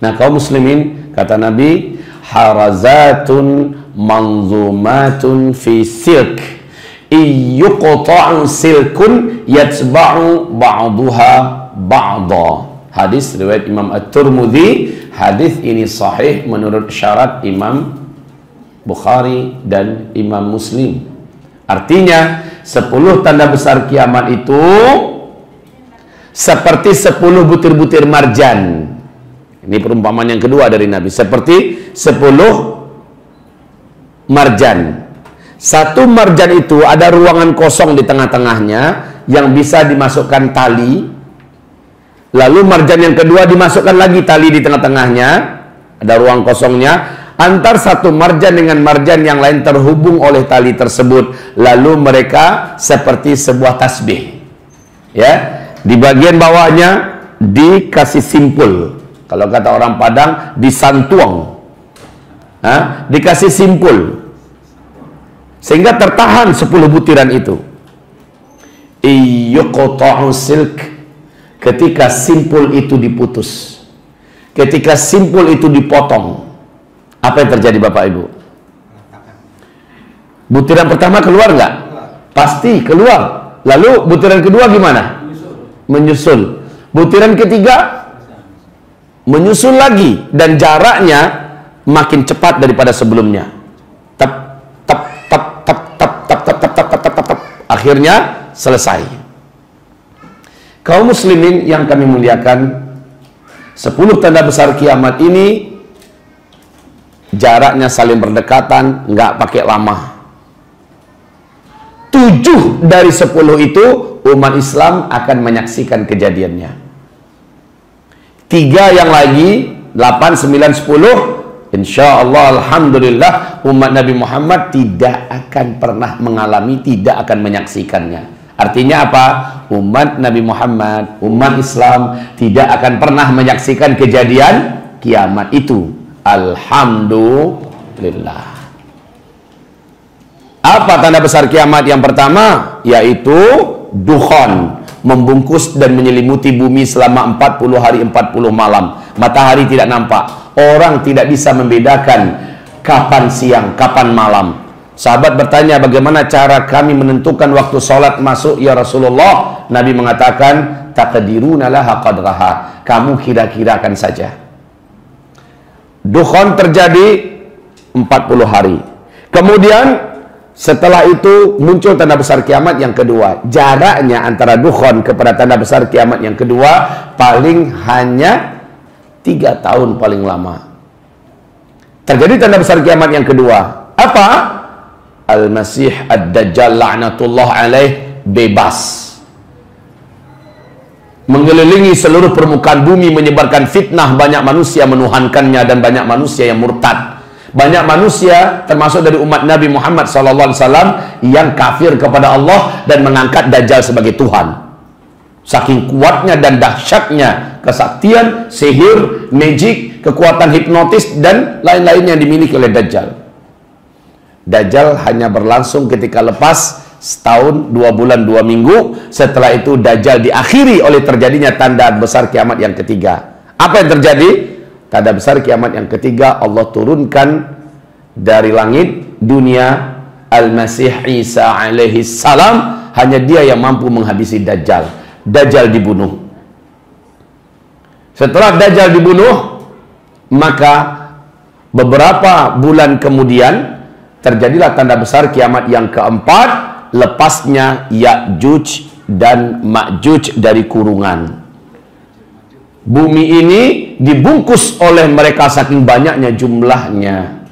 Nah, kaum muslimin, kata Nabi, harazatun manzumatun fi silk iyuqta'u silkun yatba'u ba'duha ba'da. Hadis riwayat Imam At-Tirmidzi. Hadis ini sahih menurut syarat Imam Bukhari dan Imam Muslim. Artinya 10 tanda besar kiamat itu seperti 10 butir-butir marjan. Ini perumpamaan yang kedua dari Nabi. Seperti 10 marjan. Satu marjan itu ada ruangan kosong di tengah-tengahnya yang bisa dimasukkan tali. Lalu marjan yang kedua dimasukkan lagi tali di tengah-tengahnya. Ada ruang kosongnya. Antar satu marjan dengan marjan yang lain terhubung oleh tali tersebut. Lalu mereka seperti sebuah tasbih. Ya, di bagian bawahnya dikasih simpul. Kalau kata orang Padang, disantuang. Dikasih simpul. Sehingga tertahan 10 butiran itu. Iyuqta'u silk. Ketika simpul itu diputus, ketika simpul itu dipotong, apa yang terjadi Bapak Ibu? Butiran pertama keluar nggak? Pasti keluar. Lalu butiran kedua gimana? Menyusul. Butiran ketiga menyusul lagi, dan jaraknya makin cepat daripada sebelumnya. Tap tap tap tap tap tap tap tap tap tap tap. Akhirnya selesai. Kaum muslimin yang kami muliakan, 10 tanda besar kiamat ini jaraknya saling berdekatan, nggak pakai lama. 7 dari 10 itu umat Islam akan menyaksikan kejadiannya. 3 yang lagi, 8, 9, 10, insya Allah, alhamdulillah, umat Nabi Muhammad tidak akan pernah mengalami, tidak akan menyaksikannya. Artinya apa? Umat Nabi Muhammad, umat Islam tidak akan pernah menyaksikan kejadian kiamat itu. Alhamdulillah. Apa tanda besar kiamat yang pertama? Yaitu dukhon, membungkus dan menyelimuti bumi selama 40 hari 40 malam. Matahari tidak nampak. Orang tidak bisa membedakan kapan siang, kapan malam. Sahabat bertanya, bagaimana cara kami menentukan waktu sholat masuk ya Rasulullah? Nabi mengatakan, taqdiruna laha qadraha. Kamu kira-kirakan saja. Dukhon terjadi 40 hari. Kemudian setelah itu muncul tanda besar kiamat yang kedua. Jaraknya antara dukhon kepada tanda besar kiamat yang kedua paling hanya 3 tahun paling lama. Terjadi tanda besar kiamat yang kedua. Apa? Al-Masih Ad-Dajjal la'natullah alaih bebas, mengelilingi seluruh permukaan bumi, menyebarkan fitnah, banyak manusia menuhankannya dan banyak manusia yang murtad. Banyak manusia termasuk dari umat Nabi Muhammad SAW yang kafir kepada Allah dan mengangkat Dajjal sebagai Tuhan. Saking kuatnya dan dahsyatnya kesaktian, sihir, magic, kekuatan hipnotis dan lain-lain yang dimiliki oleh Dajjal. Dajjal hanya berlangsung ketika lepas setahun, 2 bulan, 2 minggu. Setelah itu Dajjal diakhiri oleh terjadinya tanda besar kiamat yang ketiga. Apa yang terjadi? Tanda besar kiamat yang ketiga, Allah turunkan dari langit dunia Al-Masih Isa alaihi salam. Hanya dia yang mampu menghabisi Dajjal. Dajjal dibunuh. Setelah Dajjal dibunuh, maka beberapa bulan kemudian terjadilah tanda besar kiamat yang keempat, lepasnya Ya'juj dan Ma'juj dari kurungan. Bumi ini dibungkus oleh mereka saking banyaknya jumlahnya.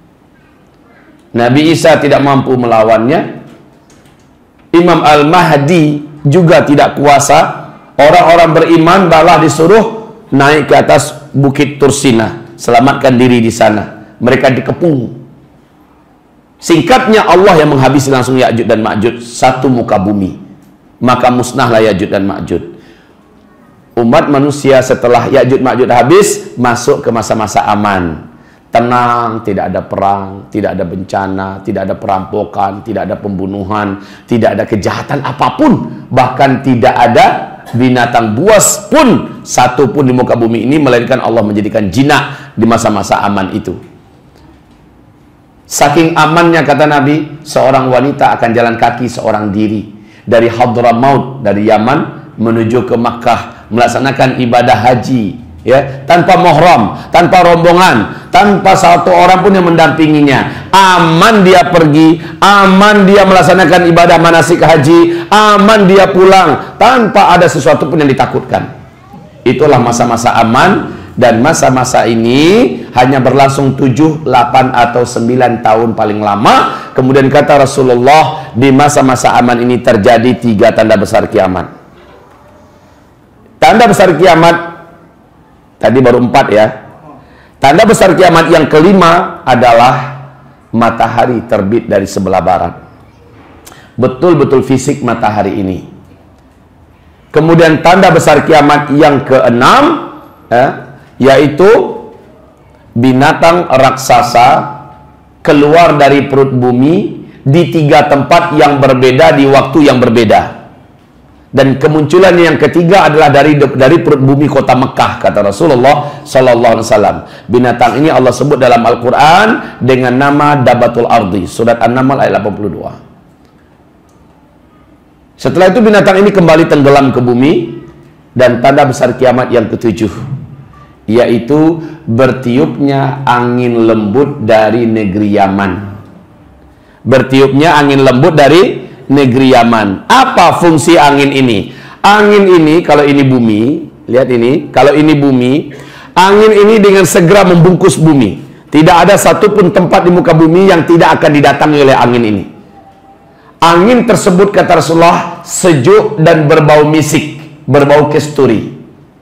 Nabi Isa tidak mampu melawannya. Imam Al-Mahdi juga tidak kuasa. Orang-orang beriman malah disuruh naik ke atas bukit Tursina, selamatkan diri di sana. Mereka dikepung. Singkatnya, Allah yang menghabisi langsung Ya'juj dan Ma'juj satu muka bumi. Maka musnahlah Ya'juj dan Ma'juj. Umat manusia setelah Ya'juj Ma'juj habis, masuk ke masa-masa aman. Tenang, tidak ada perang, tidak ada bencana, tidak ada perampokan, tidak ada pembunuhan, tidak ada kejahatan apapun. Bahkan tidak ada binatang buas pun satu pun di muka bumi ini, melainkan Allah menjadikan jinak di masa-masa aman itu. Saking amannya, kata Nabi, seorang wanita akan jalan kaki seorang diri dari Hadramaut, dari Yaman menuju ke Makkah, melaksanakan ibadah haji, ya, tanpa mahram, tanpa rombongan, tanpa satu orang pun yang mendampinginya. Aman dia pergi, aman dia melaksanakan ibadah manasik haji, aman dia pulang tanpa ada sesuatu pun yang ditakutkan. Itulah masa-masa aman, dan masa-masa ini hanya berlangsung 7, 8 atau 9 tahun paling lama. Kemudian kata Rasulullah, di masa-masa aman ini terjadi 3 tanda besar kiamat. Tanda besar kiamat tadi baru 4 ya. Tanda besar kiamat yang kelima adalah matahari terbit dari sebelah barat. Betul-betul fisik matahari ini. Kemudian tanda besar kiamat yang keenam, yaitu binatang raksasa keluar dari perut bumi di 3 tempat yang berbeda di waktu yang berbeda. Dan kemunculan yang ketiga adalah dari perut bumi kota Mekah, kata Rasulullah sallallahu alaihi wasallam. Binatang ini Allah sebut dalam Al-Qur'an dengan nama Dabatul Ardi, surat An-Naml ayat 82. Setelah itu binatang ini kembali tenggelam ke bumi, dan tanda besar kiamat yang ketujuh, yaitu bertiupnya angin lembut dari negeri Yaman. Bertiupnya angin lembut dari negeri Yaman. Apa fungsi angin ini? Angin ini, kalau ini bumi, lihat ini, kalau ini bumi, angin ini dengan segera membungkus bumi. Tidak ada satupun tempat di muka bumi yang tidak akan didatangi oleh angin ini. Angin tersebut, kata Rasulullah, sejuk dan berbau misik, berbau kesturi.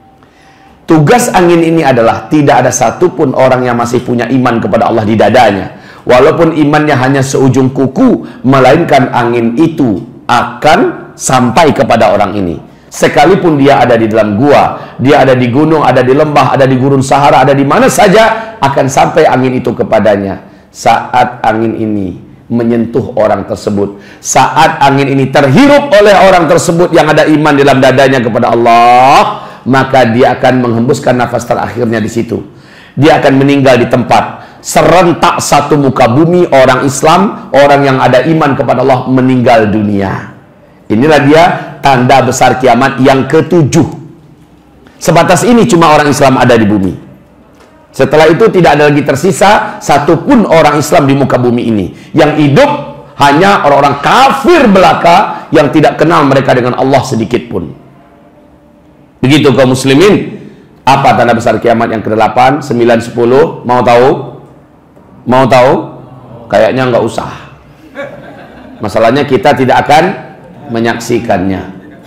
Tugas angin ini adalah tidak ada satupun orang yang masih punya iman kepada Allah di dadanya, walaupun imannya hanya seujung kuku, melainkan angin itu akan sampai kepada orang ini. Sekalipun dia ada di dalam gua, dia ada di gunung, ada di lembah, ada di gurun Sahara, ada di mana saja, akan sampai angin itu kepadanya. Saat angin ini menyentuh orang tersebut, saat angin ini terhirup oleh orang tersebut yang ada iman dalam dadanya kepada Allah, maka dia akan menghembuskan nafas terakhirnya di situ. Dia akan meninggal di tempat. Serentak satu muka bumi, orang Islam, orang yang ada iman kepada Allah meninggal dunia. Inilah dia tanda besar kiamat yang ketujuh. Sebatas ini cuma orang Islam ada di bumi. Setelah itu tidak ada lagi tersisa satupun orang Islam di muka bumi ini. Yang hidup hanya orang-orang kafir belaka yang tidak kenal mereka dengan Allah sedikit pun. Begitu kaum muslimin. Apa tanda besar kiamat yang ke-8, 9, 10? Mau tahu? Mau tahu? Kayaknya nggak usah. Masalahnya kita tidak akan menyaksikannya.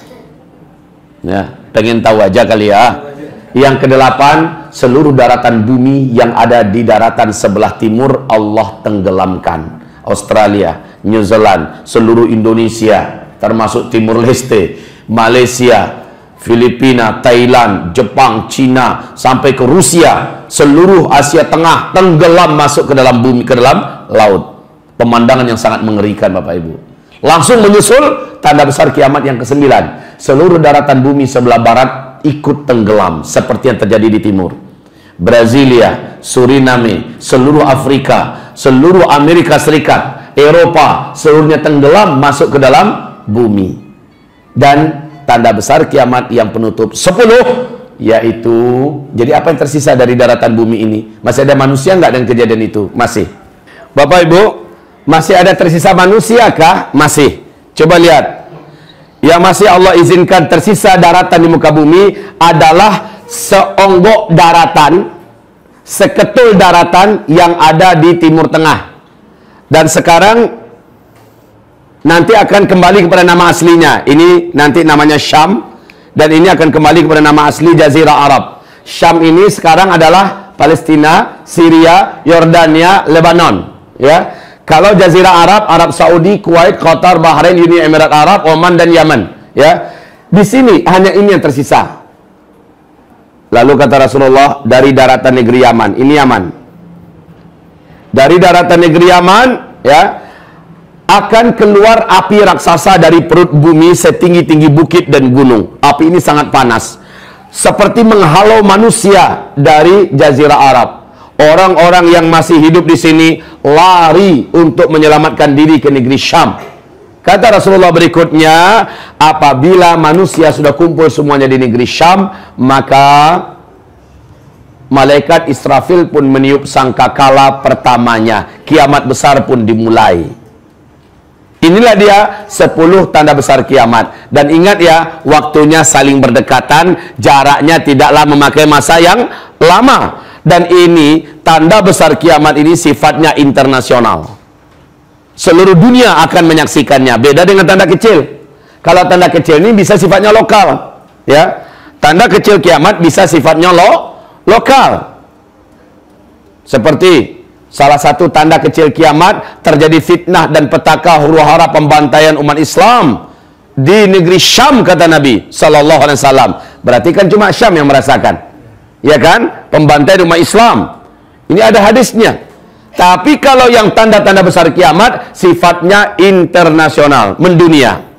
Ya, pengen tahu aja kali ya. Yang ke-8, seluruh daratan bumi yang ada di daratan sebelah timur Allah tenggelamkan. Australia, New Zealand, seluruh Indonesia, termasuk Timur Leste, Malaysia, Filipina, Thailand, Jepang, Cina, sampai ke Rusia, seluruh Asia Tengah tenggelam masuk ke dalam bumi, ke dalam laut. Pemandangan yang sangat mengerikan, Bapak Ibu. Langsung menyusul tanda besar kiamat yang ke-9. Seluruh daratan bumi sebelah barat ikut tenggelam seperti yang terjadi di timur. Brasilia, Suriname, seluruh Afrika, seluruh Amerika Serikat, Eropa, seluruhnya tenggelam masuk ke dalam bumi. Dan tanda besar kiamat yang penutup 10, yaitu, jadi apa yang tersisa dari daratan bumi ini? Masih ada manusia nggak dengan kejadian itu? Masih. Bapak Ibu, masih ada tersisa manusia kah? Masih. Coba lihat. Yang masih Allah izinkan tersisa daratan di muka bumi adalah seonggok daratan, seketul daratan yang ada di Timur Tengah. Dan sekarang nanti akan kembali kepada nama aslinya. Ini nanti namanya Syam, dan ini akan kembali kepada nama asli Jazirah Arab. Syam ini sekarang adalah Palestina, Syria, Yordania, Lebanon. Ya, kalau Jazirah Arab, Arab Saudi, Kuwait, Qatar, Bahrain, Uni Emirat Arab, Oman dan Yaman. Ya, di sini hanya ini yang tersisa. Lalu kata Rasulullah, dari daratan negeri Yaman, ini Yaman. Dari daratan negeri Yaman, ya, akan keluar api raksasa dari perut bumi setinggi-tinggi bukit dan gunung. Api ini sangat panas, seperti menghalau manusia dari Jazirah Arab. Orang-orang yang masih hidup di sini lari untuk menyelamatkan diri ke negeri Syam. Kata Rasulullah berikutnya, apabila manusia sudah kumpul semuanya di negeri Syam, maka malaikat Israfil pun meniup sangkakala pertamanya. Kiamat besar pun dimulai. Inilah dia 10 tanda besar kiamat. Dan ingat ya, waktunya saling berdekatan, jaraknya tidaklah memakai masa yang lama. Dan ini, tanda besar kiamat ini sifatnya internasional. Seluruh dunia akan menyaksikannya. Beda dengan tanda kecil. Kalau tanda kecil ini bisa sifatnya lokal. Ya, tanda kecil kiamat bisa sifatnya lokal. Seperti salah satu tanda kecil kiamat, terjadi fitnah dan petaka huru-hara pembantaian umat Islam di negeri Syam, kata Nabi sallallahu alaihi wasallam. Berarti kan cuma Syam yang merasakan, ya kan, pembantaian umat Islam. Ini ada hadisnya. Tapi kalau yang tanda-tanda besar kiamat sifatnya internasional, mendunia.